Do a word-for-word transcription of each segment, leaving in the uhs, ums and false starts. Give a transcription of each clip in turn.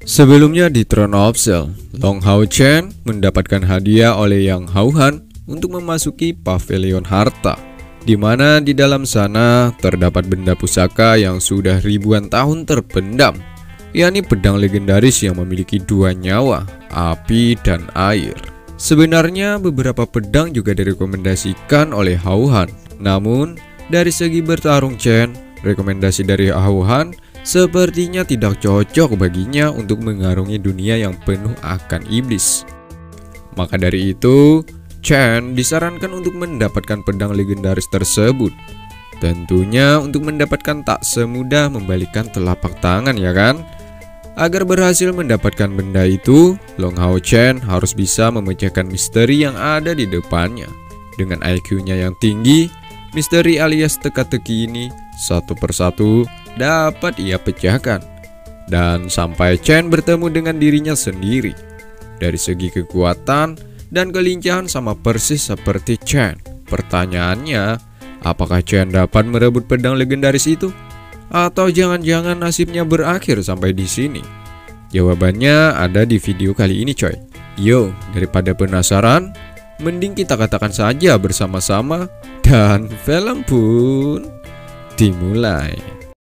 Sebelumnya di Throne of Cell, Long Hao Chen mendapatkan hadiah oleh Yang Hao Han untuk memasuki pavilion harta, di mana di dalam sana terdapat benda pusaka yang sudah ribuan tahun terpendam, yakni pedang legendaris yang memiliki dua nyawa, api dan air. Sebenarnya beberapa pedang juga direkomendasikan oleh Hao Han, namun dari segi bertarung Chen, rekomendasi dari Hao Han sepertinya tidak cocok baginya untuk mengarungi dunia yang penuh akan iblis. Maka dari itu, Chen disarankan untuk mendapatkan pedang legendaris tersebut. Tentunya untuk mendapatkan tak semudah membalikkan telapak tangan, ya kan? Agar berhasil mendapatkan benda itu, Long Hao Chen harus bisa memecahkan misteri yang ada di depannya. Dengan I Q-nya yang tinggi, misteri alias teka-teki ini satu persatu dapat ia pecahkan. Dan sampai Chen bertemu dengan dirinya sendiri. Dari segi kekuatan dan kelincahan sama persis seperti Chen. Pertanyaannya, apakah Chen dapat merebut pedang legendaris itu? Atau jangan-jangan nasibnya berakhir sampai di sini? Jawabannya ada di video kali ini coy. Yo, daripada penasaran, mending kita katakan saja bersama-sama. Dan film pun dimulai.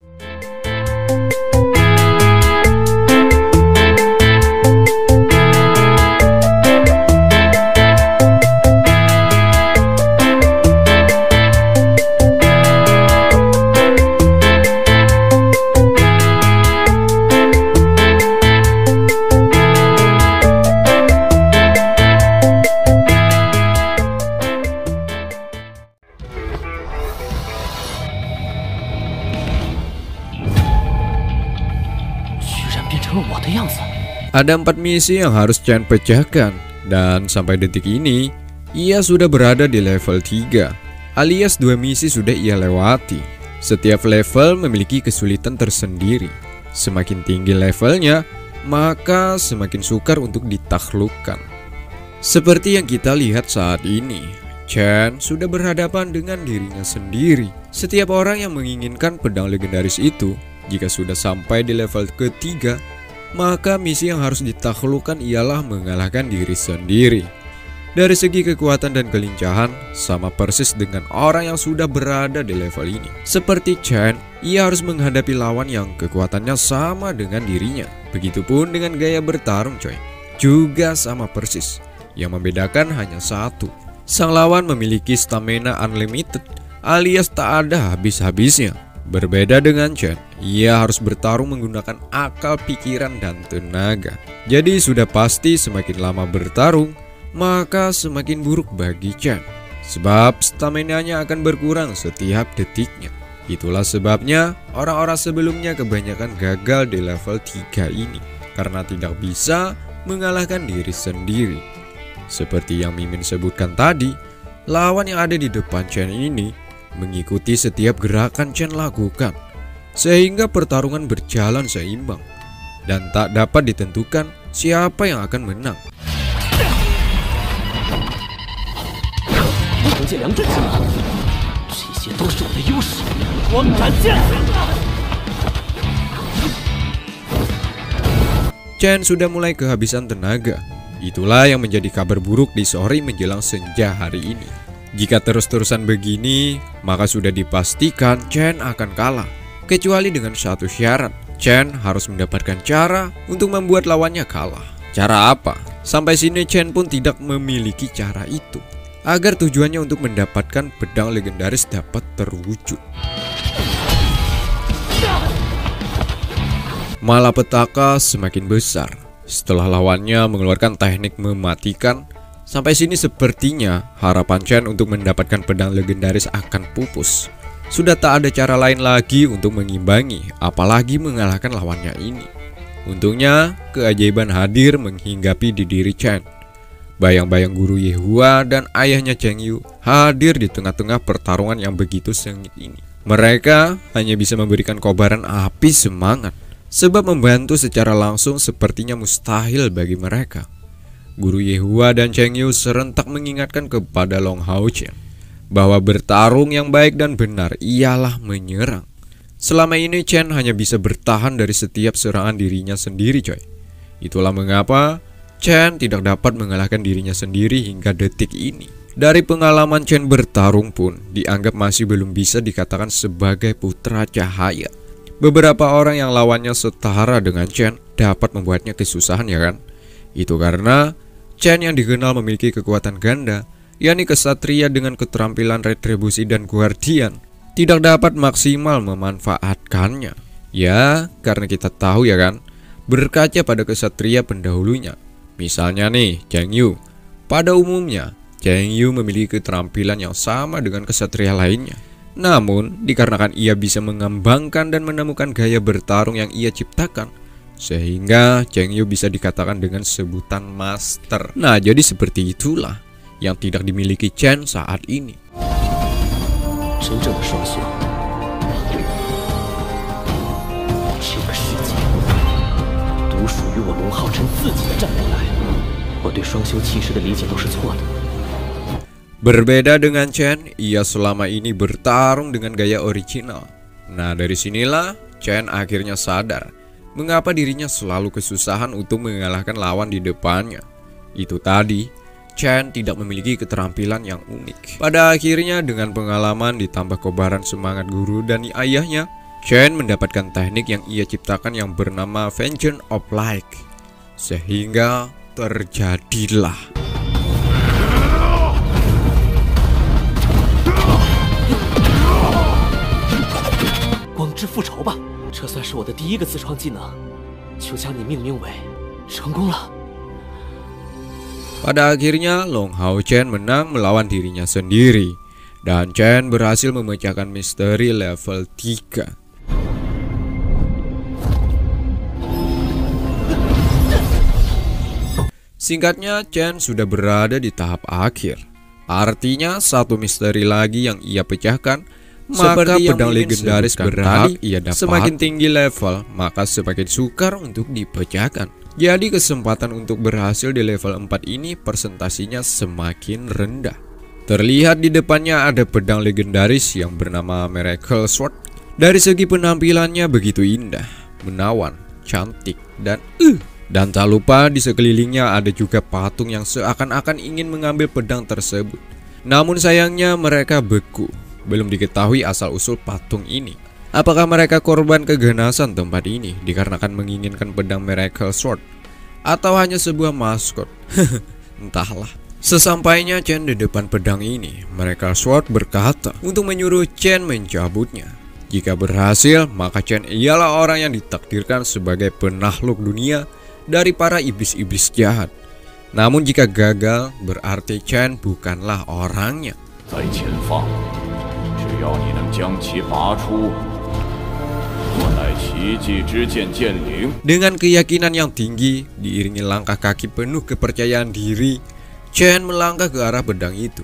Ada empat misi yang harus Chen pecahkan, dan sampai detik ini ia sudah berada di level tiga, alias dua misi sudah ia lewati. Setiap level memiliki kesulitan tersendiri. Semakin tinggi levelnya, maka semakin sukar untuk ditaklukkan. Seperti yang kita lihat saat ini, Chen sudah berhadapan dengan dirinya sendiri. Setiap orang yang menginginkan pedang legendaris itu, jika sudah sampai di level ketiga, maka misi yang harus ditaklukkan ialah mengalahkan diri sendiri. Dari segi kekuatan dan kelincahan, sama persis dengan orang yang sudah berada di level ini. Seperti Chen, ia harus menghadapi lawan yang kekuatannya sama dengan dirinya. Begitupun dengan gaya bertarung coy, juga sama persis. Yang membedakan hanya satu, sang lawan memiliki stamina unlimited, alias tak ada habis-habisnya. Berbeda dengan Chen, ia harus bertarung menggunakan akal, pikiran, dan tenaga. Jadi sudah pasti semakin lama bertarung, maka semakin buruk bagi Chen. Sebab stamina-nya akan berkurang setiap detiknya. Itulah sebabnya orang-orang sebelumnya kebanyakan gagal di level tiga ini, karena tidak bisa mengalahkan diri sendiri. Seperti yang Mimin sebutkan tadi, lawan yang ada di depan Chen ini mengikuti setiap gerakan Chen lakukan, sehingga pertarungan berjalan seimbang dan tak dapat ditentukan siapa yang akan menang. Chen sudah mulai kehabisan tenaga. Itulah yang menjadi kabar buruk di sore menjelang senja hari ini. Jika terus-terusan begini, maka sudah dipastikan Chen akan kalah. Kecuali dengan satu syarat, Chen harus mendapatkan cara untuk membuat lawannya kalah. Cara apa? Sampai sini Chen pun tidak memiliki cara itu, agar tujuannya untuk mendapatkan pedang legendaris dapat terwujud. Malapetaka semakin besar setelah lawannya mengeluarkan teknik mematikan. Sampai sini sepertinya harapan Chen untuk mendapatkan pedang legendaris akan pupus. Sudah tak ada cara lain lagi untuk mengimbangi, apalagi mengalahkan lawannya ini. Untungnya keajaiban hadir menghinggapi di diri Chen. Bayang-bayang guru Yehua dan ayahnya Cheng Yu hadir di tengah-tengah pertarungan yang begitu sengit ini. Mereka hanya bisa memberikan kobaran api semangat, sebab membantu secara langsung sepertinya mustahil bagi mereka. Guru Yehua dan Cheng Yu serentak mengingatkan kepada Long Hao Chen bahwa bertarung yang baik dan benar ialah menyerang. Selama ini Chen hanya bisa bertahan dari setiap serangan dirinya sendiri coy. Itulah mengapa Chen tidak dapat mengalahkan dirinya sendiri hingga detik ini. Dari pengalaman Chen bertarung pun dianggap masih belum bisa dikatakan sebagai putra cahaya. Beberapa orang yang lawannya setara dengan Chen dapat membuatnya kesusahan, ya kan? Itu karena Chen yang dikenal memiliki kekuatan ganda, yakni kesatria dengan keterampilan retribusi dan guardian, tidak dapat maksimal memanfaatkannya. Ya, karena kita tahu ya kan, berkaca pada kesatria pendahulunya. Misalnya nih, Cheng Yu. Pada umumnya, Cheng Yu memiliki keterampilan yang sama dengan kesatria lainnya. Namun, dikarenakan ia bisa mengembangkan dan menemukan gaya bertarung yang ia ciptakan, sehingga Cheng Yu bisa dikatakan dengan sebutan master. Nah, jadi seperti itulah yang tidak dimiliki Chen saat ini. Berbeda dengan Chen, ia selama ini bertarung dengan gaya original. Nah, dari sinilah Chen akhirnya sadar mengapa dirinya selalu kesusahan untuk mengalahkan lawan di depannya. Itu tadi, Chen tidak memiliki keterampilan yang unik. Pada akhirnya dengan pengalaman ditambah kobaran semangat guru dan ayahnya, Chen mendapatkan teknik yang ia ciptakan yang bernama Vengeance of Light. Sehingga terjadilah pada akhirnya Long Hao Chen menang melawan dirinya sendiri, dan Chen berhasil memecahkan misteri level tiga. Singkatnya, Chen sudah berada di tahap akhir. Artinya satu misteri lagi yang ia pecahkan, maka pedang legendaris berhak ia dapat. Semakin tinggi level, maka semakin sukar untuk dipecahkan. Jadi kesempatan untuk berhasil di level empat ini persentasinya semakin rendah. Terlihat di depannya ada pedang legendaris yang bernama Miracle Sword. Dari segi penampilannya begitu indah, menawan, cantik, dan uh. Dan tak lupa di sekelilingnya ada juga patung yang seakan-akan ingin mengambil pedang tersebut. Namun sayangnya mereka beku. Belum diketahui asal-usul patung ini. Apakah mereka korban keganasan tempat ini dikarenakan menginginkan pedang Miracle Sword, atau hanya sebuah maskot? Entahlah. Sesampainya Chen di depan pedang ini, Miracle Sword berkata untuk menyuruh Chen mencabutnya. Jika berhasil, maka Chen ialah orang yang ditakdirkan sebagai penakluk dunia dari para iblis-iblis jahat. Namun jika gagal, berarti Chen bukanlah orangnya. Dengan keyakinan yang tinggi, diiringi langkah kaki penuh kepercayaan diri, Chen melangkah ke arah pedang itu.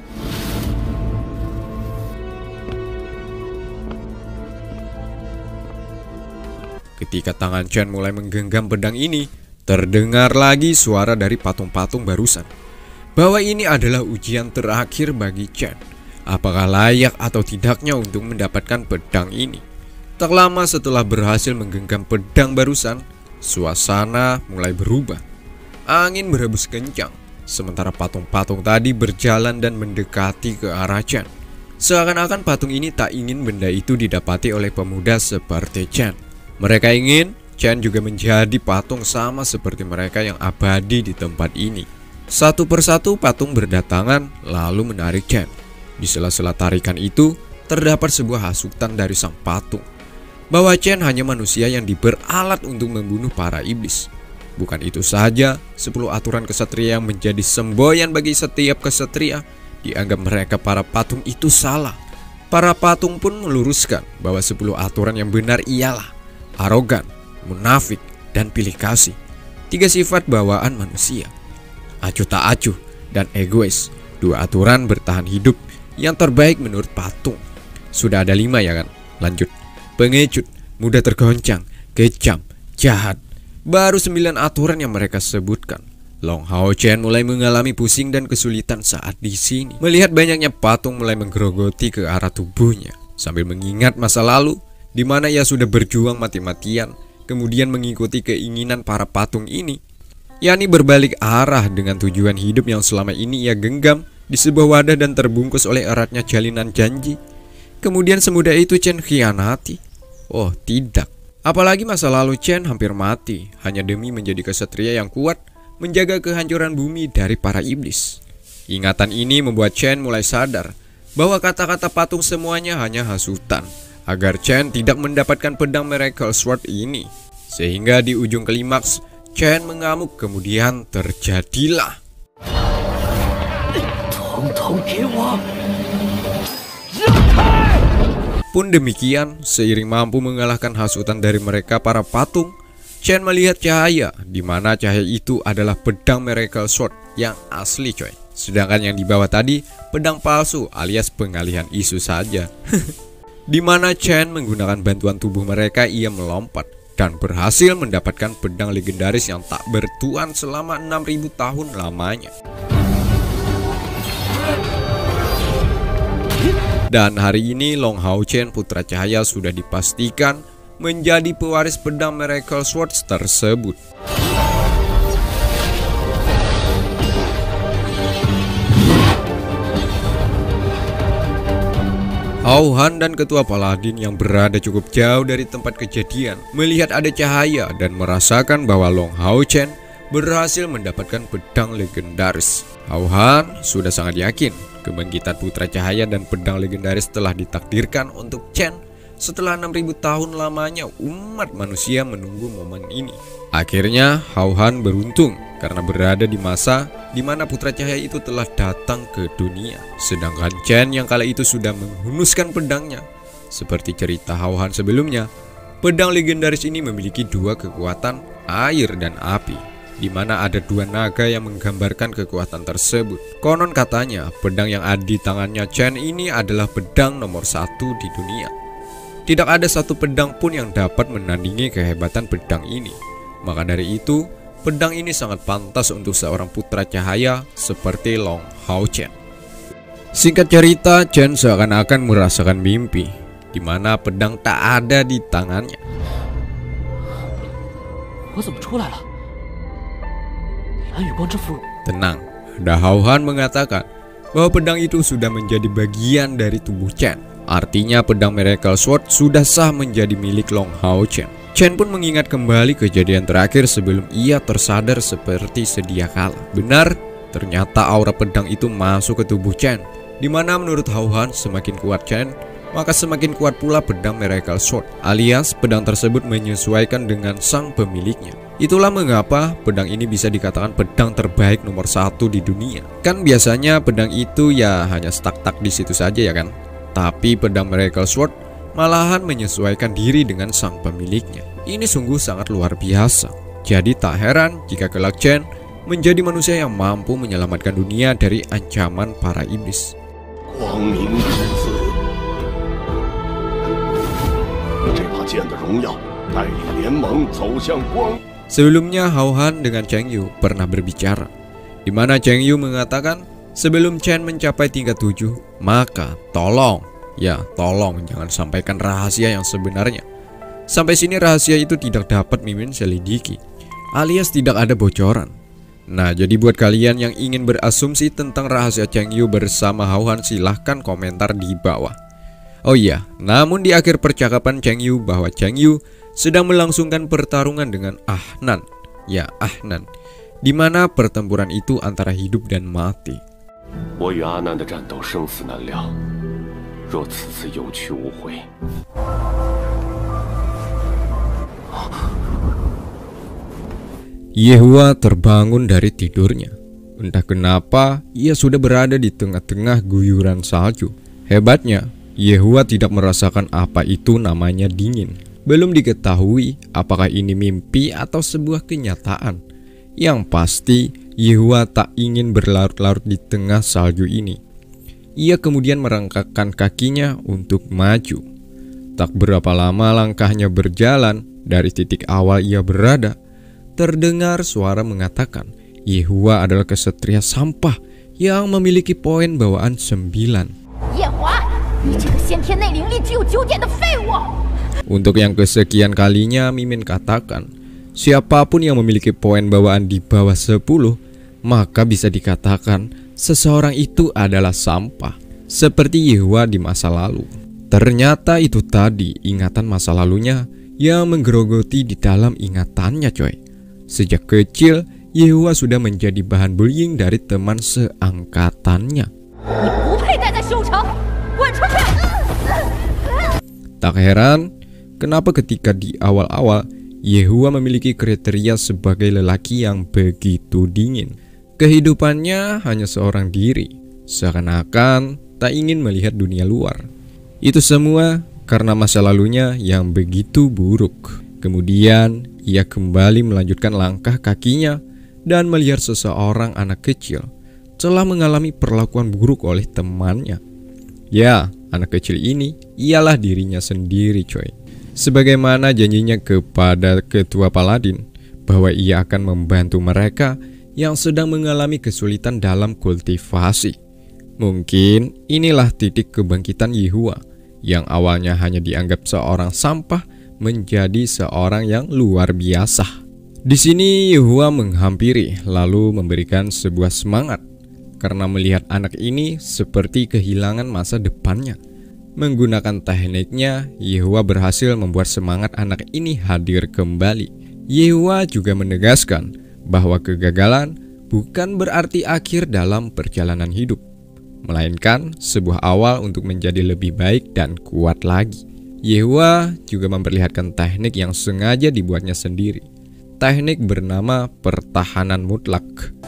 Ketika tangan Chen mulai menggenggam pedang ini, terdengar lagi suara dari patung-patung barusan, bahwa ini adalah ujian terakhir bagi Chen. Apakah layak atau tidaknya untuk mendapatkan pedang ini? Tak lama setelah berhasil menggenggam pedang barusan, suasana mulai berubah. Angin berhembus kencang, sementara patung-patung tadi berjalan dan mendekati ke arah Chen. Seakan-akan patung ini tak ingin benda itu didapati oleh pemuda seperti Chen. Mereka ingin Chen juga menjadi patung sama seperti mereka yang abadi di tempat ini. Satu persatu patung berdatangan lalu menarik Chen. Di sela-sela tarikan itu terdapat sebuah hasutan dari sang patung, bahwa Chen hanya manusia yang diperalat untuk membunuh para iblis. Bukan itu saja, sepuluh aturan kesatria yang menjadi semboyan bagi setiap kesatria, dianggap mereka para patung itu salah. Para patung pun meluruskan bahwa sepuluh aturan yang benar ialah arogan, munafik, dan pilih kasih. Tiga sifat bawaan manusia. Acuh tak acuh dan egois. Dua aturan bertahan hidup yang terbaik menurut patung. Sudah ada lima ya kan? Lanjut. Pengecut, mudah tergoncang, kejam, jahat. Baru sembilan aturan yang mereka sebutkan. Long Hao Chen mulai mengalami pusing dan kesulitan saat di sini. Melihat banyaknya patung mulai menggerogoti ke arah tubuhnya, sambil mengingat masa lalu di mana ia sudah berjuang mati-matian kemudian mengikuti keinginan para patung ini, yakni berbalik arah dengan tujuan hidup yang selama ini ia genggam di sebuah wadah dan terbungkus oleh eratnya jalinan janji. Kemudian semudah itu Chen khianati? Oh tidak, apalagi masa lalu Chen hampir mati hanya demi menjadi kesatria yang kuat, menjaga kehancuran bumi dari para iblis. Ingatan ini membuat Chen mulai sadar bahwa kata-kata patung semuanya hanya hasutan agar Chen tidak mendapatkan pedang Miracle Sword ini. Sehingga di ujung klimaks Chen mengamuk, kemudian terjadilah. Pun demikian, seiring mampu mengalahkan hasutan dari mereka para patung, Chen melihat cahaya, di mana cahaya itu adalah pedang Miracle Sword yang asli coy. Sedangkan yang di bawah tadi pedang palsu alias pengalihan isu saja. Di mana Chen menggunakan bantuan tubuh mereka, ia melompat dan berhasil mendapatkan pedang legendaris yang tak bertuan selama enam ribu tahun lamanya. Dan hari ini Long Hao Chen Putra Cahaya sudah dipastikan menjadi pewaris pedang Miracle Swords tersebut. Hao Han dan ketua Paladin yang berada cukup jauh dari tempat kejadian melihat ada cahaya dan merasakan bahwa Long Hao Chen berhasil mendapatkan pedang legendaris. Hao Han sudah sangat yakin kebangkitan Putra Cahaya dan pedang legendaris telah ditakdirkan untuk Chen setelah enam ribu tahun lamanya umat manusia menunggu momen ini. Akhirnya Hao Han beruntung karena berada di masa di mana Putra Cahaya itu telah datang ke dunia. Sedangkan Chen yang kala itu sudah menghunuskan pedangnya. Seperti cerita Hao Han sebelumnya, pedang legendaris ini memiliki dua kekuatan, air dan api, di mana ada dua naga yang menggambarkan kekuatan tersebut. Konon katanya pedang yang ada di tangannya Chen ini adalah pedang nomor satu di dunia. Tidak ada satu pedang pun yang dapat menandingi kehebatan pedang ini. Maka dari itu, pedang ini sangat pantas untuk seorang putra cahaya seperti Long Hao Chen. Singkat cerita, Chen seakan-akan merasakan mimpi, di mana pedang tak ada di tangannya. Tenang, Da Hao Han mengatakan bahwa pedang itu sudah menjadi bagian dari tubuh Chen. Artinya pedang Miracle Sword sudah sah menjadi milik Long Hao Chen. Chen pun mengingat kembali kejadian terakhir sebelum ia tersadar seperti sedia kala. Benar, ternyata aura pedang itu masuk ke tubuh Chen, di mana menurut Hao Han semakin kuat Chen, maka semakin kuat pula pedang Miracle Sword, alias pedang tersebut menyesuaikan dengan sang pemiliknya. Itulah mengapa pedang ini bisa dikatakan pedang terbaik nomor satu di dunia. Kan biasanya pedang itu ya hanya stuck-stuck di situ saja ya kan. Tapi pedang Miracle Sword malahan menyesuaikan diri dengan sang pemiliknya. Ini sungguh sangat luar biasa. Jadi tak heran jika kelak Chen menjadi manusia yang mampu menyelamatkan dunia dari ancaman para iblis. Sebelumnya Hao Han dengan Cheng Yu pernah berbicara, di mana Cheng Yu mengatakan sebelum Chen mencapai tingkat tujuh, maka tolong, ya tolong jangan sampaikan rahasia yang sebenarnya. Sampai sini rahasia itu tidak dapat Mimin selidiki, alias tidak ada bocoran. Nah, jadi buat kalian yang ingin berasumsi tentang rahasia Cheng Yu bersama Hao Han, silahkan komentar di bawah. Oh iya, namun di akhir percakapan Cheng Yu bahwa Cheng Yu sedang melangsungkan pertarungan dengan Ahnan, ya Ahnan, di mana pertempuran itu antara hidup dan mati. Yehua terbangun dari tidurnya. Entah kenapa ia sudah berada di tengah-tengah guyuran salju. Hebatnya, Yehua tidak merasakan apa itu namanya dingin. Belum diketahui apakah ini mimpi atau sebuah kenyataan. Yang pasti, Yehua tak ingin berlarut-larut di tengah salju ini. Ia kemudian merangkakkan kakinya untuk maju. Tak berapa lama langkahnya berjalan, dari titik awal ia berada, terdengar suara mengatakan Yehua adalah kesatria sampah yang memiliki poin bawaan sembilan. Untuk yang kesekian kalinya Mimin katakan, siapapun yang memiliki poin bawaan di bawah sepuluh, maka bisa dikatakan seseorang itu adalah sampah, seperti Yehua di masa lalu. Ternyata itu tadi ingatan masa lalunya yang menggerogoti di dalam ingatannya, coy. Sejak kecil, Yehua sudah menjadi bahan bullying dari teman seangkatannya. Tak heran kenapa ketika di awal-awal Yehua memiliki kriteria sebagai lelaki yang begitu dingin. Kehidupannya hanya seorang diri, seakan-akan tak ingin melihat dunia luar. Itu semua karena masa lalunya yang begitu buruk. Kemudian ia kembali melanjutkan langkah kakinya dan melihat seseorang anak kecil telah mengalami perlakuan buruk oleh temannya. Ya, anak kecil ini ialah dirinya sendiri, coy. Sebagaimana janjinya kepada ketua Paladin bahwa ia akan membantu mereka yang sedang mengalami kesulitan dalam kultivasi. Mungkin inilah titik kebangkitan Yehua yang awalnya hanya dianggap seorang sampah menjadi seorang yang luar biasa. Di sini Yehua menghampiri lalu memberikan sebuah semangat karena melihat anak ini seperti kehilangan masa depannya. Menggunakan tekniknya, Yehua berhasil membuat semangat anak ini hadir kembali. Yehua juga menegaskan bahwa kegagalan bukan berarti akhir dalam perjalanan hidup, melainkan sebuah awal untuk menjadi lebih baik dan kuat lagi. Yehua juga memperlihatkan teknik yang sengaja dibuatnya sendiri. Teknik bernama pertahanan mutlak.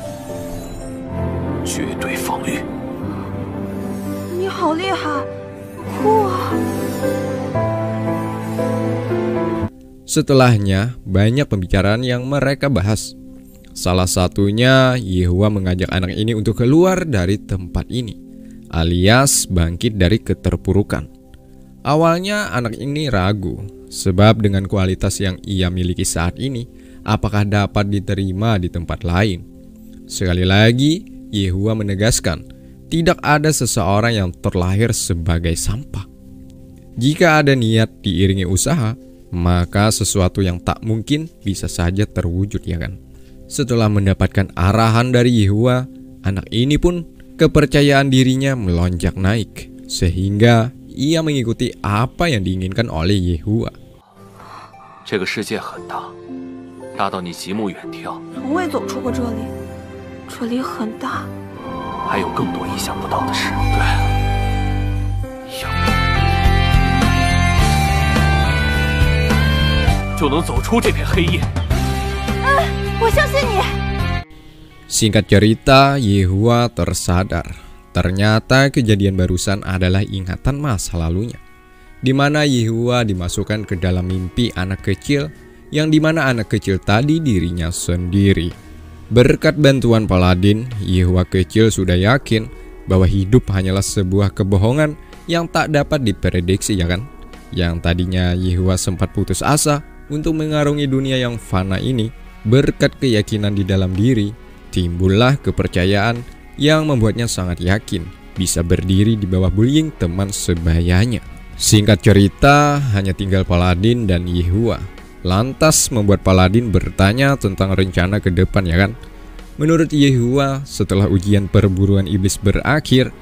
Setelahnya, banyak pembicaraan yang mereka bahas. Salah satunya, Yehua mengajak anak ini untuk keluar dari tempat ini, alias bangkit dari keterpurukan. Awalnya anak ini ragu, sebab dengan kualitas yang ia miliki saat ini, apakah dapat diterima di tempat lain. Sekali lagi, Yehua menegaskan, tidak ada seseorang yang terlahir sebagai sampah. Jika ada niat diiringi usaha, maka sesuatu yang tak mungkin bisa saja terwujud, ya kan? Setelah mendapatkan arahan dari Yehua, anak ini pun kepercayaan dirinya melonjak naik, sehingga ia mengikuti apa yang diinginkan oleh Yehua. Singkat cerita, Yehua tersadar. Ternyata kejadian barusan adalah ingatan masa lalunya, di mana Yehua dimasukkan ke dalam mimpi anak kecil, yang dimana anak kecil tadi dirinya sendiri. Berkat bantuan Paladin, Yehua kecil sudah yakin bahwa hidup hanyalah sebuah kebohongan yang tak dapat diprediksi, ya kan? Yang tadinya Yehua sempat putus asa untuk mengarungi dunia yang fana ini, berkat keyakinan di dalam diri, timbullah kepercayaan yang membuatnya sangat yakin bisa berdiri di bawah bullying teman sebayanya. Singkat cerita, hanya tinggal Paladin dan Yehua. Lantas membuat Paladin bertanya tentang rencana ke depan, ya kan? Menurut Yehua, setelah ujian perburuan iblis berakhir,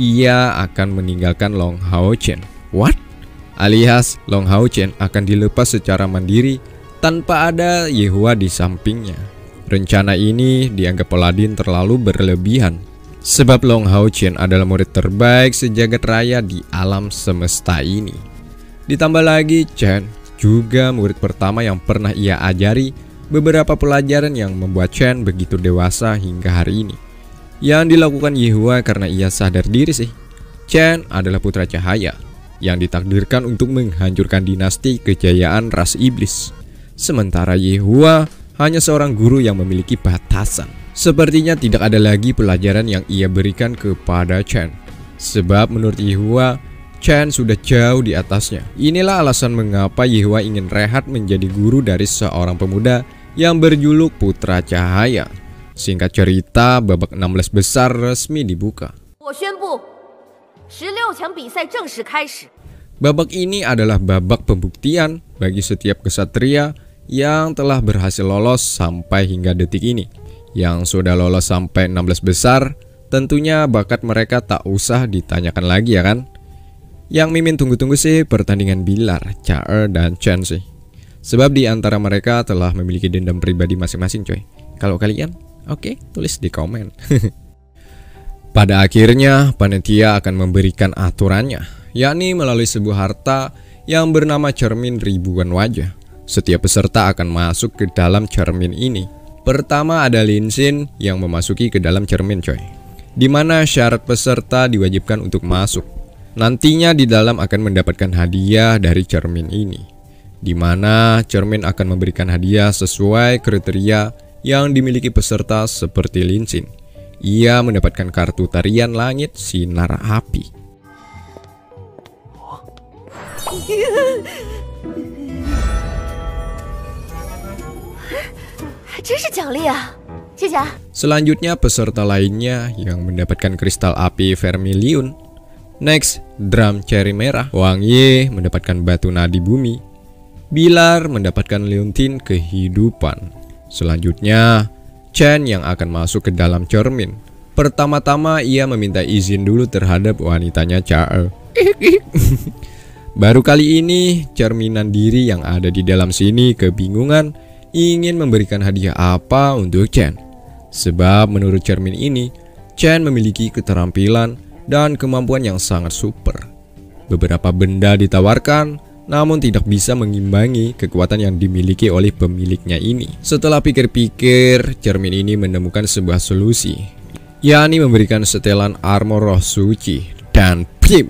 ia akan meninggalkan Long Hao Chen. What? Alias Long Hao Chen akan dilepas secara mandiri tanpa ada Yehua di sampingnya. Rencana ini dianggap Paladin terlalu berlebihan, sebab Long Hao Chen adalah murid terbaik sejagat raya di alam semesta ini. Ditambah lagi Chen juga murid pertama yang pernah ia ajari beberapa pelajaran yang membuat Chen begitu dewasa hingga hari ini. Yang dilakukan Yehua karena ia sadar diri sih. Chen adalah putra cahaya yang ditakdirkan untuk menghancurkan dinasti kejayaan ras iblis. Sementara Yehua hanya seorang guru yang memiliki batasan. Sepertinya tidak ada lagi pelajaran yang ia berikan kepada Chen, sebab menurut Yehua, Chen sudah jauh di atasnya. Inilah alasan mengapa Yehua ingin rehat menjadi guru dari seorang pemuda yang berjuluk Putra Cahaya. Singkat cerita, babak enam belas besar resmi dibuka. Babak ini adalah babak pembuktian bagi setiap kesatria yang telah berhasil lolos sampai hingga detik ini. Yang sudah lolos sampai enam belas besar, tentunya bakat mereka tak usah ditanyakan lagi ya kan? Yang Mimin tunggu-tunggu sih pertandingan Bilar, Chaer, dan Chen sih. Sebab di antara mereka telah memiliki dendam pribadi masing-masing coy. Kalau kalian, oke, okay, tulis di komen. Pada akhirnya, panitia akan memberikan aturannya, yakni melalui sebuah harta yang bernama cermin ribuan wajah. Setiap peserta akan masuk ke dalam cermin ini. Pertama ada Linsin yang memasuki ke dalam cermin coy, dimana syarat peserta diwajibkan untuk masuk. Nantinya di dalam akan mendapatkan hadiah dari cermin ini, dimana cermin akan memberikan hadiah sesuai kriteria yang dimiliki peserta seperti Linsin. Ia mendapatkan kartu tarian langit sinar api. Selanjutnya peserta lainnya yang mendapatkan kristal api vermilion. Next, drum cherry merah. Wang Ye mendapatkan batu nadi bumi. Bilar mendapatkan leontin kehidupan. Selanjutnya, Chen yang akan masuk ke dalam cermin. Pertama-tama ia meminta izin dulu terhadap wanitanya Chaer. Baru kali ini cerminan diri yang ada di dalam sini kebingungan ingin memberikan hadiah apa untuk Chen. Sebab menurut cermin ini, Chen memiliki keterampilan dan kemampuan yang sangat super. Beberapa benda ditawarkan, namun tidak bisa mengimbangi kekuatan yang dimiliki oleh pemiliknya ini. Setelah pikir-pikir, cermin ini menemukan sebuah solusi, yakni memberikan setelan armor roh suci dan pim.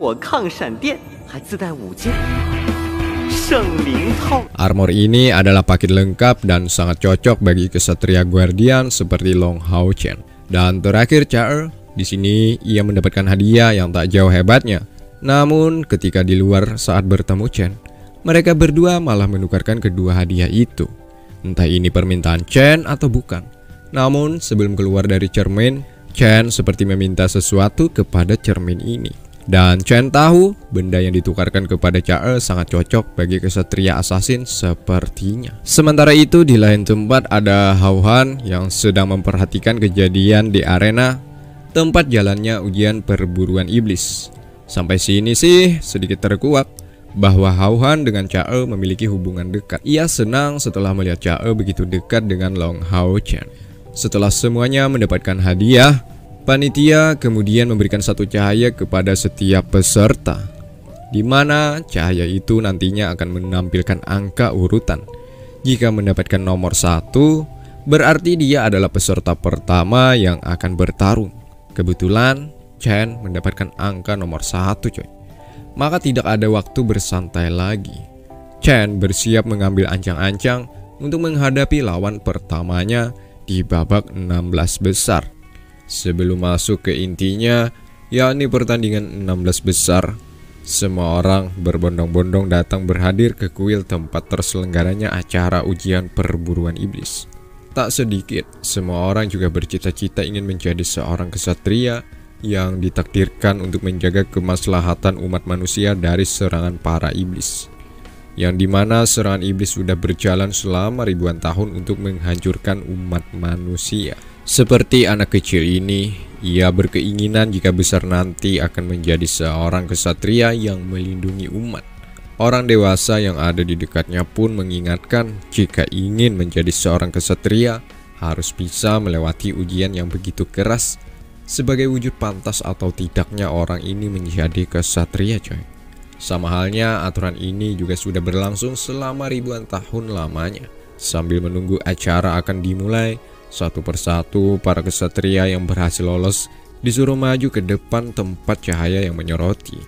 Armor ini adalah paket lengkap dan sangat cocok bagi kesatria guardian seperti Long Hao Chen. Dan terakhir Chaer, di sini ia mendapatkan hadiah yang tak jauh hebatnya. Namun ketika di luar saat bertemu Chen, mereka berdua malah menukarkan kedua hadiah itu. Entah ini permintaan Chen atau bukan. Namun sebelum keluar dari cermin, Chen seperti meminta sesuatu kepada cermin ini. Dan Chen tahu benda yang ditukarkan kepada Chaer sangat cocok bagi kesatria assassin sepertinya. Sementara itu di lain tempat ada Hao Han yang sedang memperhatikan kejadian di arena tempat jalannya ujian perburuan iblis. Sampai sini sih sedikit terkuak bahwa Hao Han dengan Chaer memiliki hubungan dekat. Ia senang setelah melihat Chaer begitu dekat dengan Long Hao Chen. Setelah semuanya mendapatkan hadiah, panitia kemudian memberikan satu cahaya kepada setiap peserta, di mana cahaya itu nantinya akan menampilkan angka urutan. Jika mendapatkan nomor satu, berarti dia adalah peserta pertama yang akan bertarung. Kebetulan Chen mendapatkan angka nomor satu coy. Maka tidak ada waktu bersantai lagi. Chen bersiap mengambil ancang-ancang untuk menghadapi lawan pertamanya di babak enam belas besar. Sebelum masuk ke intinya, yakni pertandingan enam belas besar, semua orang berbondong-bondong datang berhadir ke kuil tempat terselenggaranya acara ujian perburuan iblis. Tak sedikit, semua orang juga bercita-cita ingin menjadi seorang kesatria yang ditakdirkan untuk menjaga kemaslahatan umat manusia dari serangan para iblis, yang dimana serangan iblis sudah berjalan selama ribuan tahun untuk menghancurkan umat manusia. Seperti anak kecil ini, ia berkeinginan jika besar nanti akan menjadi seorang kesatria yang melindungi umat. Orang dewasa yang ada di dekatnya pun mengingatkan jika ingin menjadi seorang kesatria harus bisa melewati ujian yang begitu keras sebagai wujud pantas atau tidaknya orang ini menjadi kesatria coy. Sama halnya aturan ini juga sudah berlangsung selama ribuan tahun lamanya. Sambil menunggu acara akan dimulai, satu persatu para kesatria yang berhasil lolos disuruh maju ke depan tempat cahaya yang menyoroti.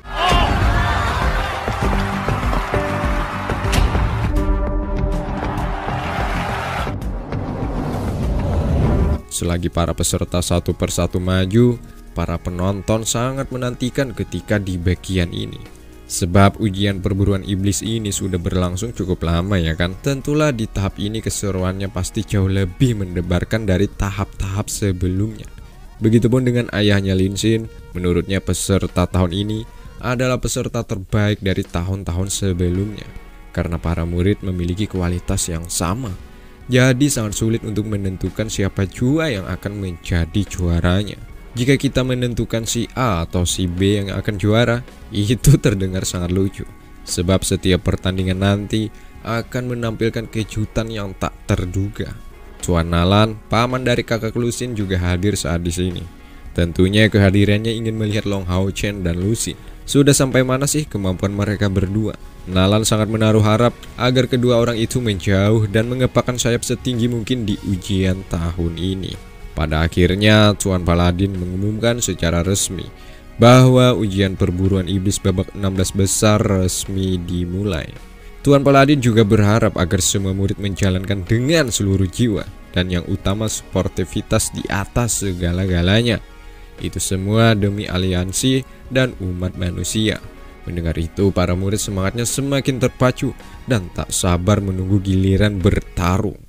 Selagi para peserta satu persatu maju, para penonton sangat menantikan ketika di bagian ini. Sebab ujian perburuan iblis ini sudah berlangsung cukup lama ya kan. Tentulah di tahap ini keseruannya pasti jauh lebih mendebarkan dari tahap-tahap sebelumnya. Begitupun dengan ayahnya Linsin, menurutnya peserta tahun ini adalah peserta terbaik dari tahun-tahun sebelumnya, karena para murid memiliki kualitas yang sama. Jadi sangat sulit untuk menentukan siapa jua yang akan menjadi juaranya. Jika kita menentukan si A atau si B yang akan juara, itu terdengar sangat lucu. Sebab setiap pertandingan nanti akan menampilkan kejutan yang tak terduga. Tuan Nalan, paman dari kakak Lusin, juga hadir saat di sini. Tentunya kehadirannya ingin melihat Long Hao Chen dan Lusin. Sudah sampai mana sih kemampuan mereka berdua? Nalan sangat menaruh harap agar kedua orang itu menjauh dan mengepakkan sayap setinggi mungkin di ujian tahun ini. Pada akhirnya Tuan Paladin mengumumkan secara resmi bahwa ujian perburuan iblis babak enam belas besar resmi dimulai. Tuan Paladin juga berharap agar semua murid menjalankan dengan seluruh jiwa, dan yang utama sportivitas di atas segala-galanya. Itu semua demi aliansi dan umat manusia. Mendengar itu, para murid semangatnya semakin terpacu dan tak sabar menunggu giliran bertarung.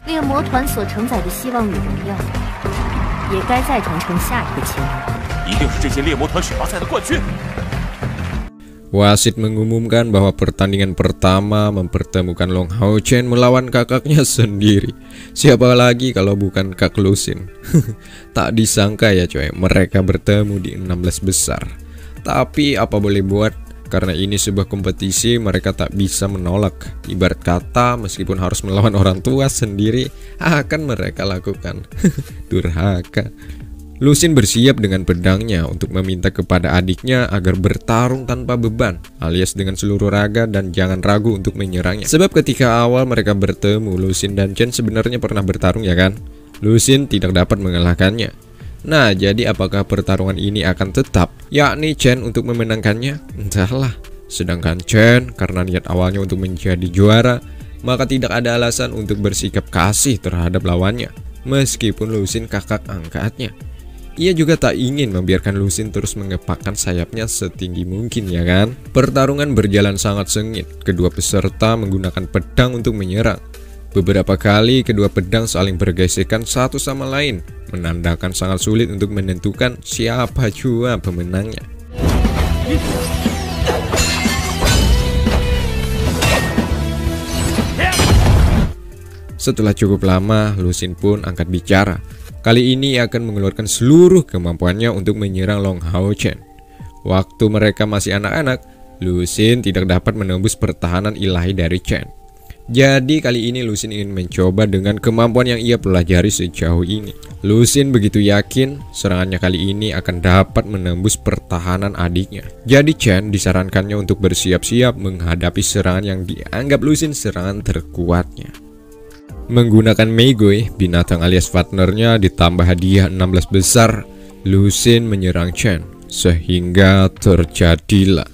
Wasit mengumumkan bahwa pertandingan pertama mempertemukan Long Hao Chen melawan kakaknya sendiri. Siapa lagi kalau bukan Kak Lusin? Tak disangka ya coy, mereka bertemu di enam belas besar. Tapi apa boleh buat, karena ini sebuah kompetisi, mereka tak bisa menolak. Ibarat kata, meskipun harus melawan orang tua sendiri, akan mereka lakukan. Durhaka. Lusin bersiap dengan pedangnya untuk meminta kepada adiknya agar bertarung tanpa beban, alias dengan seluruh raga, dan jangan ragu untuk menyerangnya. Sebab ketika awal mereka bertemu, Lusin dan Chen sebenarnya pernah bertarung ya kan? Lusin tidak dapat mengalahkannya. Nah, jadi apakah pertarungan ini akan tetap, yakni Chen untuk memenangkannya? Entahlah. Sedangkan Chen karena niat awalnya untuk menjadi juara, maka tidak ada alasan untuk bersikap kasih terhadap lawannya, meskipun Lusin kakak angkatnya. Ia juga tak ingin membiarkan Lusin terus mengepakkan sayapnya setinggi mungkin ya kan. Pertarungan berjalan sangat sengit. Kedua peserta menggunakan pedang untuk menyerang. Beberapa kali kedua pedang saling bergesekan satu sama lain, menandakan sangat sulit untuk menentukan siapa jua pemenangnya. Setelah cukup lama, Lusin pun angkat bicara. Kali ini akan mengeluarkan seluruh kemampuannya untuk menyerang Long Hao Chen. Waktu mereka masih anak-anak, Lusin tidak dapat menembus pertahanan ilahi dari Chen. Jadi kali ini Lusin ingin mencoba dengan kemampuan yang ia pelajari sejauh ini. Lusin begitu yakin serangannya kali ini akan dapat menembus pertahanan adiknya. Jadi Chen disarankannya untuk bersiap-siap menghadapi serangan yang dianggap Lusin serangan terkuatnya. Menggunakan Meigoi, binatang alias partnernya, ditambah hadiah enam belas besar, Lusin menyerang Chen, sehingga terjadilah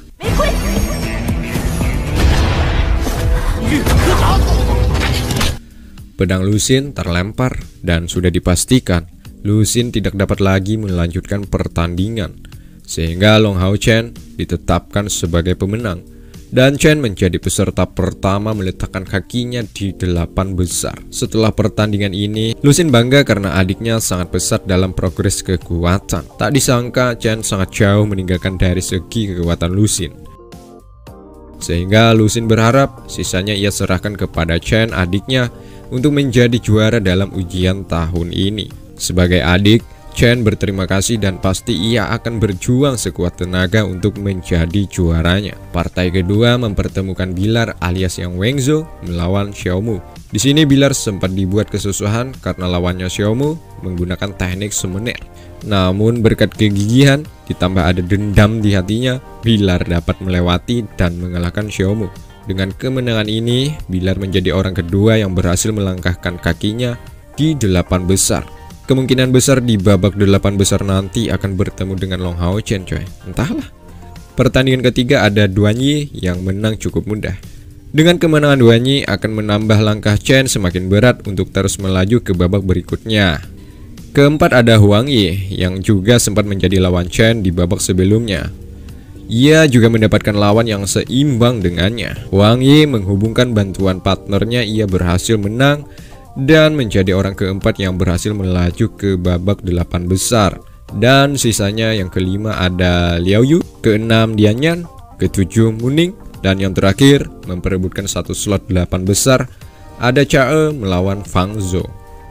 pedang Lusin terlempar, dan sudah dipastikan Lusin tidak dapat lagi melanjutkan pertandingan, sehingga Long Hao Chen ditetapkan sebagai pemenang. Dan Chen menjadi peserta pertama meletakkan kakinya di delapan besar. Setelah pertandingan ini, Lusin bangga karena adiknya sangat pesat dalam progres kekuatan. Tak disangka Chen sangat jauh meninggalkan dari segi kekuatan Lusin, sehingga Lusin berharap sisanya ia serahkan kepada Chen adiknya untuk menjadi juara dalam ujian tahun ini. Sebagai adik, Chen berterima kasih dan pasti ia akan berjuang sekuat tenaga untuk menjadi juaranya. Partai kedua mempertemukan Bilar alias Yang Wengzhou melawan Xiaomu. Di sini Bilar sempat dibuat kesusahan karena lawannya Xiaomu menggunakan teknik Summoner. Namun berkat kegigihan ditambah ada dendam di hatinya, Bilar dapat melewati dan mengalahkan Xiaomu. Dengan kemenangan ini, Bilar menjadi orang kedua yang berhasil melangkahkan kakinya di delapan besar. Kemungkinan besar di babak delapan besar nanti akan bertemu dengan Long Hao Chen coy. Entahlah. Pertandingan ketiga ada Duan Yi yang menang cukup mudah. Dengan kemenangan Duan Yi akan menambah langkah Chen semakin berat untuk terus melaju ke babak berikutnya. Keempat ada Huang Yi yang juga sempat menjadi lawan Chen di babak sebelumnya. Ia juga mendapatkan lawan yang seimbang dengannya. Huang Yi menghubungkan bantuan partnernya, ia berhasil menang dan menjadi orang keempat yang berhasil melaju ke babak delapan besar. Dan sisanya yang kelima ada Liao Yu, keenam Dian Yan, ketujuh Muning, dan yang terakhir memperebutkan satu slot delapan besar ada Chae melawan Fang Zhou.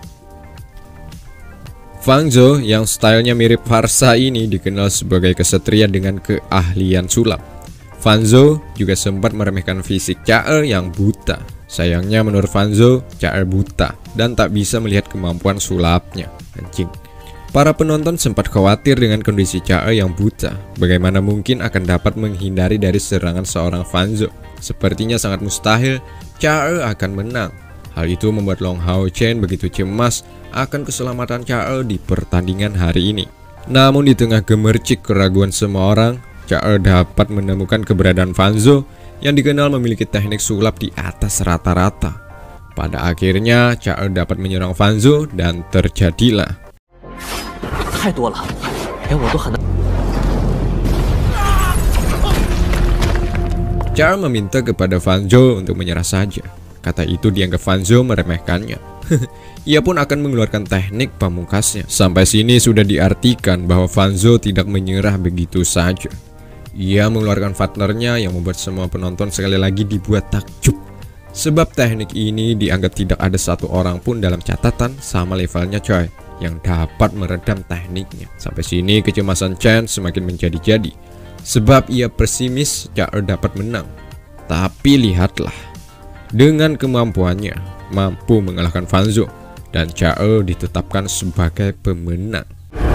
Fang Zhou yang stylenya mirip Farsa ini dikenal sebagai kesatria dengan keahlian sulap. Fang Zhou juga sempat meremehkan fisik Chae yang buta. Sayangnya menurut Fang Zhou, Chae buta dan tak bisa melihat kemampuan sulapnya. Anjing. Para penonton sempat khawatir dengan kondisi Chae yang buta. Bagaimana mungkin akan dapat menghindari dari serangan seorang Fang Zhou? Sepertinya sangat mustahil Chae akan menang. Hal itu membuat Long Hao Chen begitu cemas akan keselamatan Chae di pertandingan hari ini. Namun di tengah gemercik keraguan semua orang, Chae dapat menemukan keberadaan Fang Zhou yang dikenal memiliki teknik sulap di atas rata-rata. Pada akhirnya Chae dapat menyerang Fang Zhou dan terjadilah Chae meminta kepada Fang Zhou untuk menyerah saja. Kata itu dianggap Fang Zhou meremehkannya. Ia pun akan mengeluarkan teknik pamungkasnya. Sampai sini sudah diartikan bahwa Fang Zhou tidak menyerah begitu saja. Ia mengeluarkan partnernya yang membuat semua penonton sekali lagi dibuat takjub. Sebab teknik ini dianggap tidak ada satu orang pun dalam catatan sama levelnya Choi yang dapat meredam tekniknya. Sampai sini kecemasan Chen semakin menjadi-jadi. Sebab ia pesimis Chae dapat menang. Tapi lihatlah, dengan kemampuannya mampu mengalahkan Fang Zhou dan Chae ditetapkan sebagai pemenang.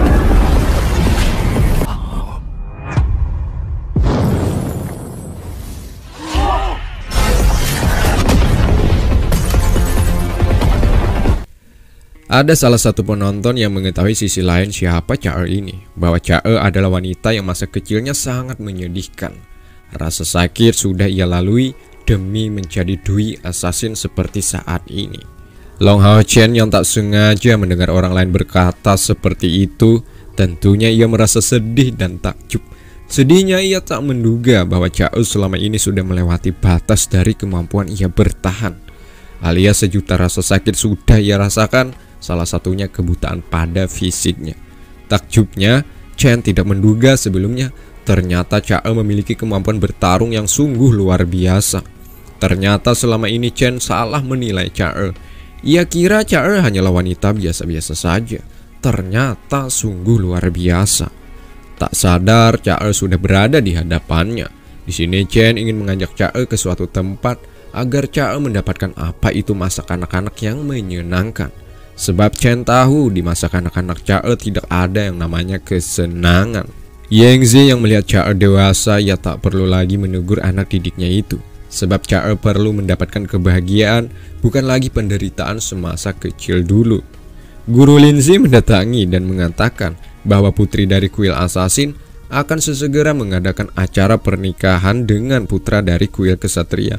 Ada salah satu penonton yang mengetahui sisi lain siapa Chae ini, bahwa Chae adalah wanita yang masa kecilnya sangat menyedihkan. Rasa sakit sudah ia lalui demi menjadi Dui assassin seperti saat ini. Long Hao Chen yang tak sengaja mendengar orang lain berkata seperti itu, tentunya ia merasa sedih dan takjub. Sedihnya ia tak menduga bahwa Chae selama ini sudah melewati batas dari kemampuan ia bertahan. Alias sejuta rasa sakit sudah ia rasakan, salah satunya kebutaan pada fisiknya. Takjubnya, Chen tidak menduga sebelumnya ternyata Chae memiliki kemampuan bertarung yang sungguh luar biasa. Ternyata selama ini Chen salah menilai Chae. Ia kira Chae hanyalah wanita biasa-biasa saja. Ternyata sungguh luar biasa. Tak sadar Chae sudah berada di hadapannya. Di sini Chen ingin mengajak Chae ke suatu tempat agar Chae mendapatkan apa itu masa kanak-kanak yang menyenangkan. Sebab Chen tahu di masa kanak-kanak Chae tidak ada yang namanya kesenangan. Yangzi yang melihat Chae dewasa, ia tak perlu lagi menegur anak didiknya itu. Sebab Chae perlu mendapatkan kebahagiaan, bukan lagi penderitaan semasa kecil dulu. Guru Linzi mendatangi dan mengatakan bahwa putri dari kuil assassin akan sesegera mengadakan acara pernikahan dengan putra dari kuil kesatria.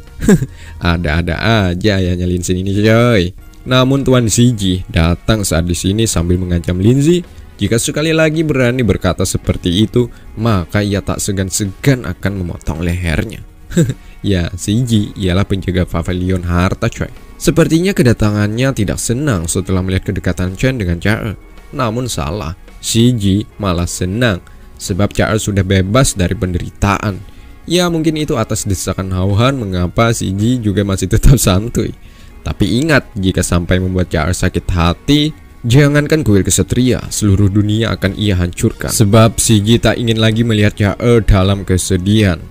Ada-ada aja ayahnya Linzi ini coy. Namun Tuan Ziji datang saat di sini sambil mengancam Linzi, jika sekali lagi berani berkata seperti itu, maka ia tak segan-segan akan memotong lehernya. Ya, Ziji ialah penjaga pavilion harta coy. Sepertinya kedatangannya tidak senang setelah melihat kedekatan Chen dengan Chae. Namun salah, Ziji malah senang sebab Chae sudah bebas dari penderitaan. Ya mungkin itu atas desakan Hao-Han mengapa Ziji juga masih tetap santuy. Tapi ingat, jika sampai membuat Chae sakit hati, jangankan kuil kesatria, seluruh dunia akan ia hancurkan. Sebab Ziji tak ingin lagi melihat Chae dalam kesedihan.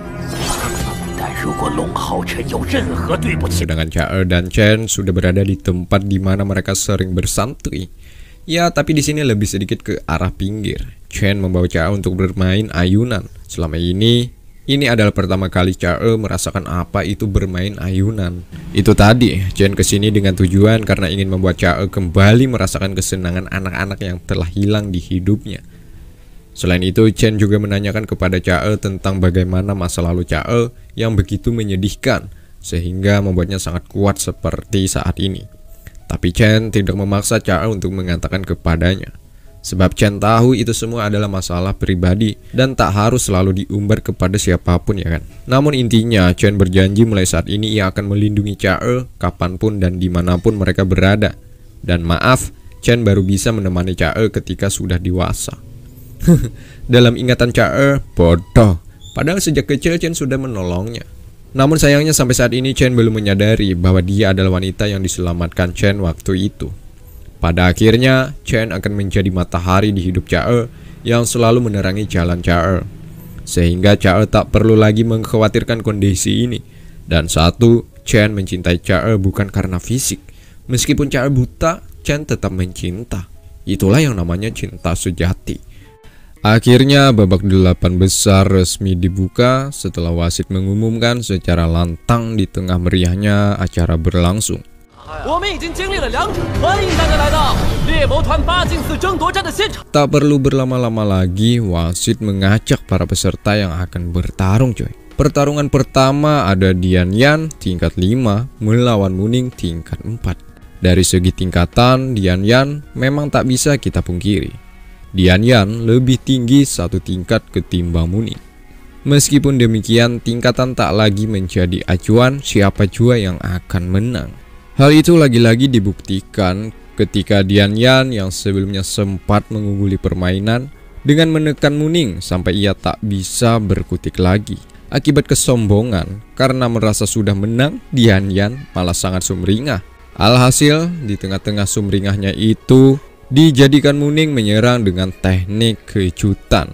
Sedangkan Chae dan Chen sudah berada di tempat di mana mereka sering bersantui. Ya, tapi di sini lebih sedikit ke arah pinggir. Chen membawa Chae untuk bermain ayunan. Selama ini, ini adalah pertama kali Chae merasakan apa itu bermain ayunan. Itu tadi, Chen kesini dengan tujuan karena ingin membuat Chae kembali merasakan kesenangan anak-anak yang telah hilang di hidupnya. Selain itu, Chen juga menanyakan kepada Chae tentang bagaimana masa lalu Chae yang begitu menyedihkan, sehingga membuatnya sangat kuat seperti saat ini. Tapi Chen tidak memaksa Chae untuk mengatakan kepadanya. Sebab Chen tahu itu semua adalah masalah pribadi dan tak harus selalu diumbar kepada siapapun ya kan. Namun intinya Chen berjanji mulai saat ini ia akan melindungi Chae kapanpun dan dimanapun mereka berada. Dan maaf, Chen baru bisa menemani Chae ketika sudah dewasa. Dalam ingatan Chae, bodoh, Padahal sejak kecil Chen sudah menolongnya. Namun sayangnya sampai saat ini Chen belum menyadari bahwa dia adalah wanita yang diselamatkan Chen waktu itu. Pada akhirnya, Chen akan menjadi matahari di hidup Chae yang selalu menerangi jalan Chae. Sehingga Chae tak perlu lagi mengkhawatirkan kondisi ini. Dan satu, Chen mencintai Chae bukan karena fisik. Meskipun Chae buta, Chen tetap mencinta. Itulah yang namanya cinta sejati. Akhirnya babak delapan besar resmi dibuka setelah wasit mengumumkan secara lantang di tengah meriahnya acara berlangsung. Tak perlu berlama-lama lagi, wasit mengajak para peserta yang akan bertarung coy. Pertarungan pertama ada Dian Yan tingkat lima melawan Muning tingkat empat. Dari segi tingkatan, Dian Yan memang tak bisa kita pungkiri. Dian Yan lebih tinggi satu tingkat ketimbang Muning. Meskipun demikian, tingkatan tak lagi menjadi acuan siapa jua yang akan menang. Hal itu lagi-lagi dibuktikan ketika Dian Yan yang sebelumnya sempat mengungguli permainan dengan menekan Muning sampai ia tak bisa berkutik lagi. Akibat kesombongan, karena merasa sudah menang, Dian Yan malah sangat sumringah. Alhasil, di tengah-tengah sumringahnya itu, dijadikan Muning menyerang dengan teknik kejutan.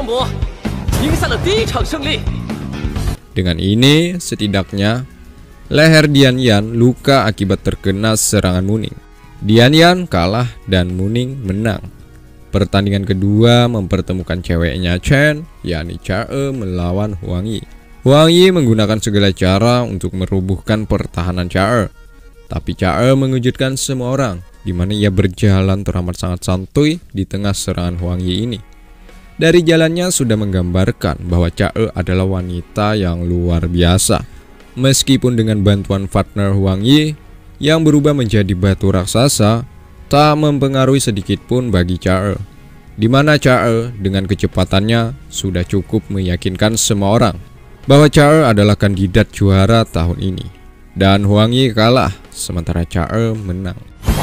Dengan ini, setidaknya leher Dian Yan luka akibat terkena serangan Muning. Dian Yan kalah dan Muning menang. Pertandingan kedua mempertemukan ceweknya Chen, yakni Chae melawan Huang Yi. Huang Yi menggunakan segala cara untuk merubuhkan pertahanan Chae. Tapi Chae mengejutkan semua orang, di mana ia berjalan teramat sangat santuy di tengah serangan Huang Yi ini. Dari jalannya sudah menggambarkan bahwa Chae adalah wanita yang luar biasa. Meskipun dengan bantuan partner Huang Yi yang berubah menjadi batu raksasa, tak mempengaruhi sedikit pun bagi Chae. Di mana Chae dengan kecepatannya sudah cukup meyakinkan semua orang bahwa Chae adalah kandidat juara tahun ini. Dan Huang Yi kalah, sementara Chae menang.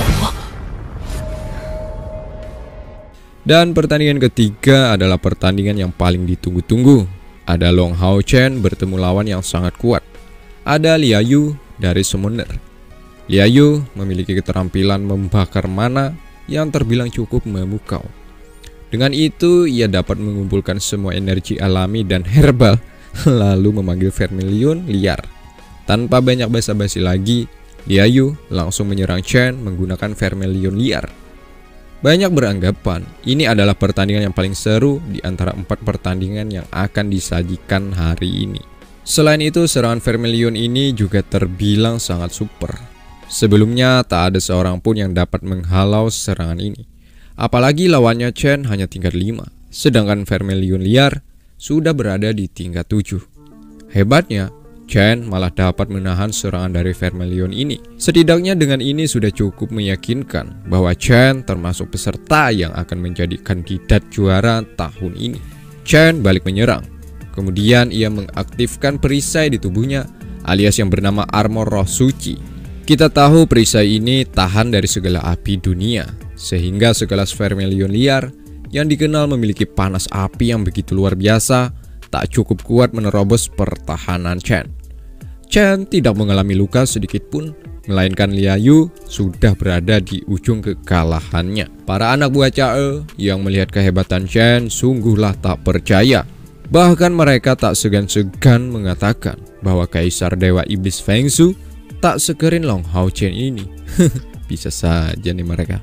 Dan pertandingan ketiga adalah pertandingan yang paling ditunggu-tunggu. Ada Long Hao Chen bertemu lawan yang sangat kuat. Ada Liao Yu dari Summoner. Liao Yu memiliki keterampilan membakar mana yang terbilang cukup memukau. Dengan itu, ia dapat mengumpulkan semua energi alami dan herbal, lalu memanggil Vermilion liar. Tanpa banyak basa-basi lagi, Liao Yu langsung menyerang Chen menggunakan Vermilion liar. Banyak beranggapan ini adalah pertandingan yang paling seru di antara empat pertandingan yang akan disajikan hari ini. Selain itu, serangan Vermilion ini juga terbilang sangat super. Sebelumnya tak ada seorang pun yang dapat menghalau serangan ini. Apalagi lawannya Chen hanya tingkat lima, sedangkan Vermilion liar sudah berada di tingkat tujuh. Hebatnya, Chen malah dapat menahan serangan dari Vermilion ini. Setidaknya dengan ini sudah cukup meyakinkan bahwa Chen termasuk peserta yang akan menjadi kandidat juara tahun ini. Chen balik menyerang. Kemudian ia mengaktifkan perisai di tubuhnya, alias yang bernama armor roh suci. Kita tahu perisai ini tahan dari segala api dunia, sehingga sekelas Vermilion liar yang dikenal memiliki panas api yang begitu luar biasa tak cukup kuat menerobos pertahanan Chen. Chen tidak mengalami luka sedikit pun, melainkan Liao Yu sudah berada di ujung kekalahannya. Para anak buah Chae yang melihat kehebatan Chen sungguhlah tak percaya. Bahkan mereka tak segan-segan mengatakan bahwa Kaisar Dewa Iblis Feng Shui tak sekeren Long Hao Chen ini. Bisa saja nih mereka.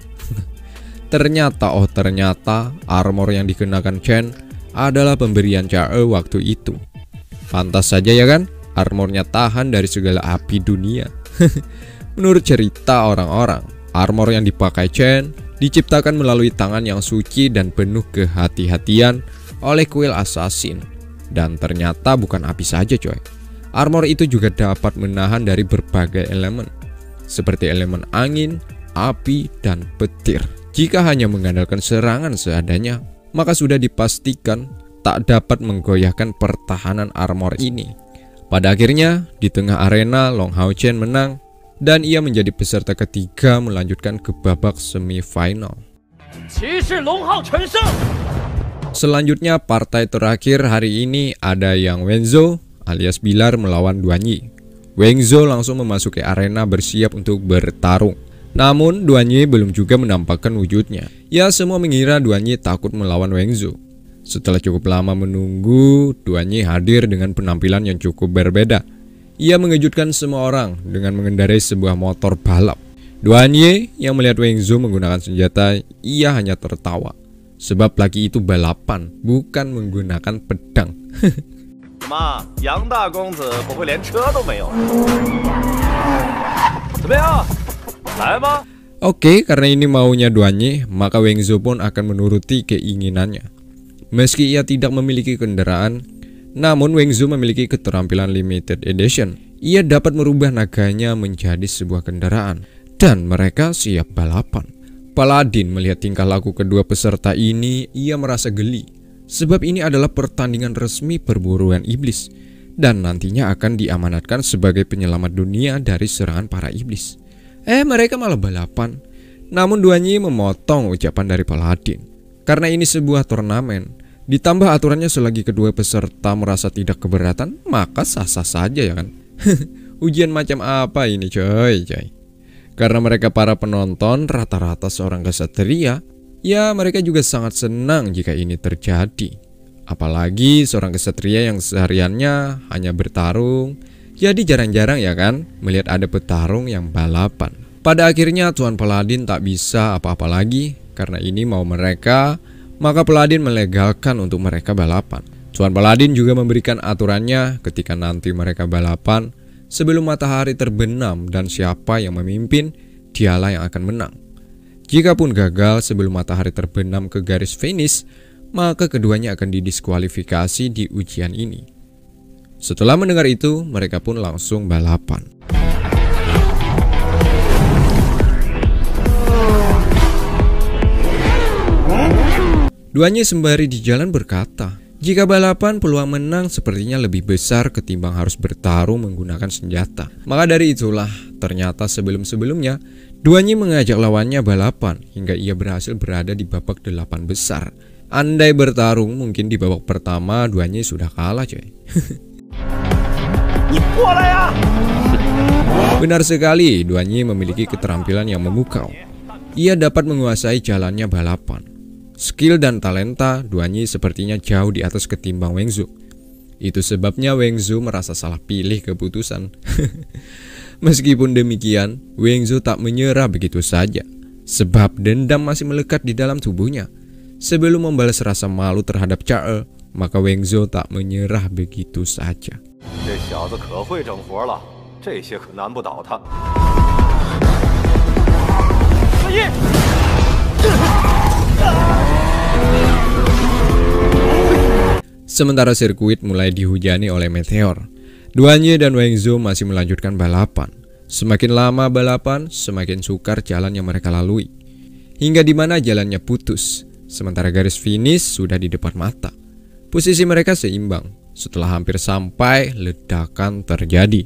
Ternyata, oh ternyata armor yang dikenakan Chen adalah pemberian Chae waktu itu. Pantas saja ya kan, armornya tahan dari segala api dunia. Menurut cerita orang-orang, armor yang dipakai Chen diciptakan melalui tangan yang suci dan penuh kehati-hatian oleh kuil assassin. Dan ternyata bukan api saja coy. Armor itu juga dapat menahan dari berbagai elemen, seperti elemen angin, api, dan petir. Jika hanya mengandalkan serangan seadanya, maka sudah dipastikan tak dapat menggoyahkan pertahanan armor ini. Pada akhirnya, di tengah arena Long Hao Chen menang dan ia menjadi peserta ketiga melanjutkan ke babak semifinal. Selanjutnya partai terakhir hari ini ada yang Wenzhou alias Bilar melawan Duanyi. Wenzhou langsung memasuki arena bersiap untuk bertarung. Namun Duanyi belum juga menampakkan wujudnya. Ya, semua mengira Duanyi takut melawan Wenzhou. Setelah cukup lama menunggu, Duanyi hadir dengan penampilan yang cukup berbeda. Ia mengejutkan semua orang dengan mengendarai sebuah motor balap. Duanyi yang melihat Wenzhou menggunakan senjata, ia hanya tertawa. Sebab lagi itu balapan, bukan menggunakan pedang. Ma, Yang Da公子不会连车都没有。怎么样？来吗？ Oke, karena ini maunya Duanyi, maka Wenzhou pun akan menuruti keinginannya. Meski ia tidak memiliki kendaraan, namun Wenzhou memiliki keterampilan limited edition. Ia dapat merubah naganya menjadi sebuah kendaraan, dan mereka siap balapan. Paladin melihat tingkah laku kedua peserta ini, ia merasa geli. Sebab ini adalah pertandingan resmi perburuan iblis, dan nantinya akan diamanatkan sebagai penyelamat dunia dari serangan para iblis. Eh, mereka malah balapan. Namun Duanyi memotong ucapan dari Paladin. Karena ini sebuah turnamen, ditambah aturannya selagi kedua peserta merasa tidak keberatan, maka sah-sah saja ya kan. Ujian macam apa ini coy coy. Karena mereka para penonton rata-rata seorang kesatria, ya mereka juga sangat senang jika ini terjadi. Apalagi seorang kesatria yang sehariannya hanya bertarung. Jadi jarang-jarang ya kan melihat ada petarung yang balapan. Pada akhirnya Tuan Paladin tak bisa apa-apa lagi. Karena ini mau mereka, maka Paladin melegalkan untuk mereka balapan. Tuan Paladin juga memberikan aturannya ketika nanti mereka balapan. Sebelum matahari terbenam dan siapa yang memimpin, dialah yang akan menang. Jikapun gagal sebelum matahari terbenam ke garis finish, maka keduanya akan didiskualifikasi di ujian ini. Setelah mendengar itu, mereka pun langsung balapan. Duanyi sembari di jalan berkata, jika balapan peluang menang sepertinya lebih besar ketimbang harus bertarung menggunakan senjata. Maka dari itulah, ternyata sebelum-sebelumnya, Duanyi mengajak lawannya balapan hingga ia berhasil berada di babak delapan besar. Andai bertarung mungkin di babak pertama Duanyi sudah kalah coy. Benar sekali, Duanyi memiliki keterampilan yang memukau. Ia dapat menguasai jalannya balapan. Skill dan talenta Duanyi sepertinya jauh di atas ketimbang Wenzhou. Itu sebabnya Wenzhou merasa salah pilih keputusan. Meskipun demikian, Wenzhou tak menyerah begitu saja. Sebab dendam masih melekat di dalam tubuhnya. Sebelum membalas rasa malu terhadap Chae, maka Wenzhou tak menyerah begitu saja. Sementara sirkuit mulai dihujani oleh meteor, Duanyi dan Wenzhou masih melanjutkan balapan. Semakin lama balapan, semakin sukar jalan yang mereka lalui. Hingga di mana jalannya putus, sementara garis finish sudah di depan mata. Posisi mereka seimbang. Setelah hampir sampai, ledakan terjadi.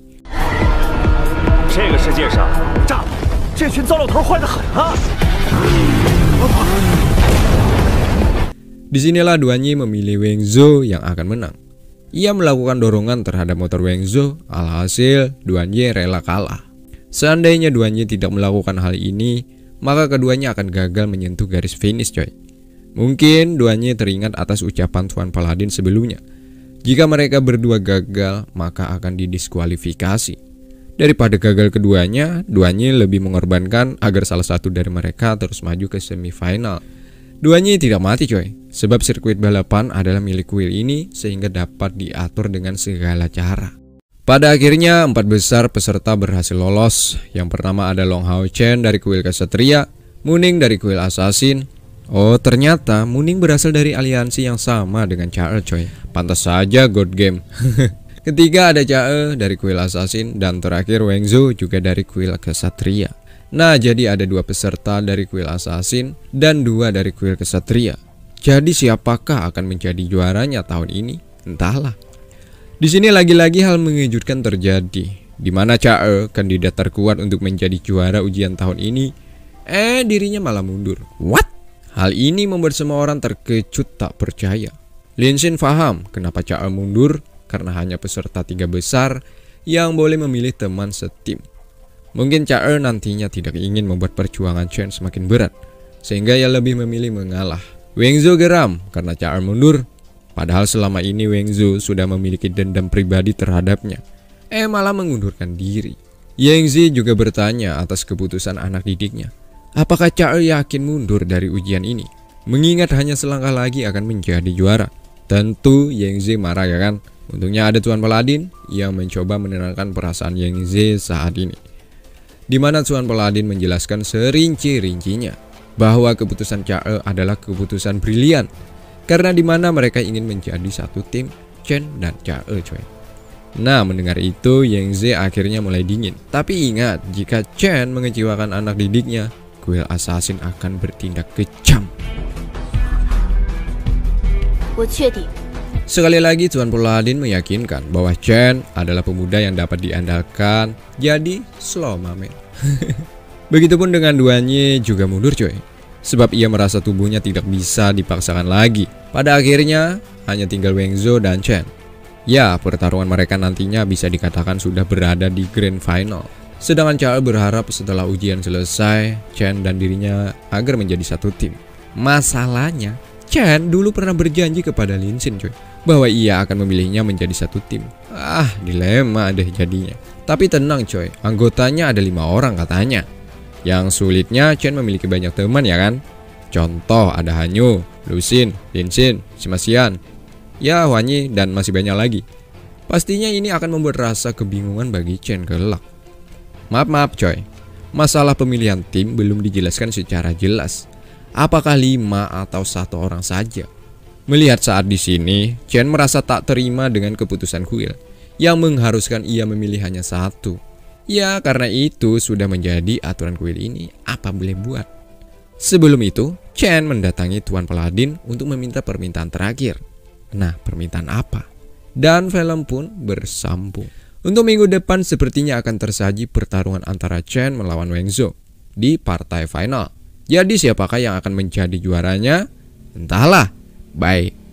Disinilah Duanyi memilih Wenzhou yang akan menang. Ia melakukan dorongan terhadap motor Wenzhou, alhasil Duanyi rela kalah. Seandainya Duanyi tidak melakukan hal ini, maka keduanya akan gagal menyentuh garis finish coy. Mungkin Duanyi teringat atas ucapan Tuan Paladin sebelumnya. Jika mereka berdua gagal, maka akan didiskualifikasi. Daripada gagal keduanya, Duanyi lebih mengorbankan agar salah satu dari mereka terus maju ke semifinal. Duanyi tidak mati coy, sebab sirkuit balapan adalah milik kuil ini sehingga dapat diatur dengan segala cara. Pada akhirnya empat besar peserta berhasil lolos. Yang pertama ada Long Hao Chen dari kuil Kesatria, Muning dari kuil Assassin. Oh ternyata Muning berasal dari aliansi yang sama dengan Chae coy. Pantas saja God Game. Ketiga ada Chae dari kuil Assassin, dan terakhir Wenzhou juga dari kuil Kesatria. Nah, jadi ada dua peserta dari kuil Assassin dan dua dari kuil Kesatria. Jadi siapakah akan menjadi juaranya tahun ini? Entahlah. Di sini lagi-lagi hal mengejutkan terjadi, di mana Chae, kandidat terkuat untuk menjadi juara ujian tahun ini, eh dirinya malah mundur. What? Hal ini membuat semua orang terkejut tak percaya. Lin Xin paham kenapa Cha E mundur karena hanya peserta tiga besar yang boleh memilih teman setim. Mungkin Cha E nantinya tidak ingin membuat perjuangan Chen semakin berat, sehingga ia lebih memilih mengalah. Wang Zhou geram karena Cha E mundur, padahal selama ini Wang Zhou sudah memiliki dendam pribadi terhadapnya. Eh malah mengundurkan diri. Yang Zi juga bertanya atas keputusan anak didiknya. Apakah Cha E yakin mundur dari ujian ini? Mengingat hanya selangkah lagi akan menjadi juara. Tentu Yang Zi marah ya kan? Untungnya ada Tuan Paladin yang mencoba menenangkan perasaan Yang Zi saat ini. Di mana Tuan Paladin menjelaskan serinci-rincinya bahwa keputusan Cha E adalah keputusan brilian. Karena di mana mereka ingin menjadi satu tim, Chen dan Cha E coy. Nah mendengar itu Yang Zi akhirnya mulai dingin. Tapi ingat, jika Chen mengecewakan anak didiknya, kuil assassin akan bertindak kejam. Sekali lagi Tuan Paladin meyakinkan bahwa Chen adalah pemuda yang dapat diandalkan. Jadi slow mamen. Begitupun dengan Duanye juga mundur coy. Sebab ia merasa tubuhnya tidak bisa dipaksakan lagi. Pada akhirnya hanya tinggal Wang Zhou dan Chen. Ya, pertarungan mereka nantinya bisa dikatakan sudah berada di grand final. Sedangkan Cha E berharap setelah ujian selesai, Chen dan dirinya agar menjadi satu tim. Masalahnya, Chen dulu pernah berjanji kepada Lin Xin coy, bahwa ia akan memilihnya menjadi satu tim. Ah, dilema deh jadinya. Tapi tenang coy, anggotanya ada lima orang katanya. Yang sulitnya Chen memiliki banyak teman ya kan. Contoh ada Hanyu, Lu Xin, Lin Xin, Sima Xian, ya Huanyi dan masih banyak lagi. Pastinya ini akan membuat rasa kebingungan bagi Chen kelak. Maaf-maaf coy, masalah pemilihan tim belum dijelaskan secara jelas. Apakah lima atau satu orang saja? Melihat saat di sini, Chen merasa tak terima dengan keputusan kuil yang mengharuskan ia memilih hanya satu. Ya karena itu sudah menjadi aturan kuil ini, apa boleh buat. Sebelum itu, Chen mendatangi Tuan Paladin untuk meminta permintaan terakhir. Nah, permintaan apa? Dan film pun bersambung. Untuk minggu depan sepertinya akan tersaji pertarungan antara Chen melawan Wang Zhou di partai final. Jadi siapakah yang akan menjadi juaranya? Entahlah. Bye.